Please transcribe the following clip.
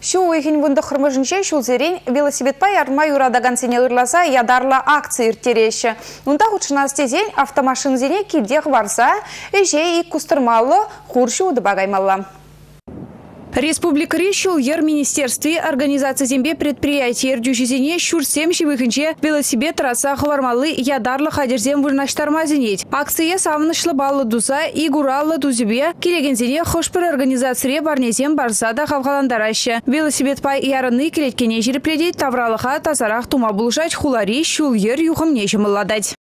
Шу уйхин вунды хырмыжынче шулзерен велосипедпай арма юрадаган сене ырласа ядарла акция иртереші. Унда худшынастезен автомашин зене килдех варса, эже и кустырмаллы хуршу удыбагаймалла. Республика Ришул ер министерстве организации зембе предприятий эрдюшизине шурсем шивыхынче велосипед трасса хвармалы ядарлы хадерзем вырнаштармазинеть. Акция савнышлы баллы дуза и гураллы дузебе келегензине хошпыр организация барнезем барсада хавхаландараще. Велосипед пай ярыны келеткене жерепледет тавралыха тазарах тума булышать хулари шул ер юхым нечемылладать.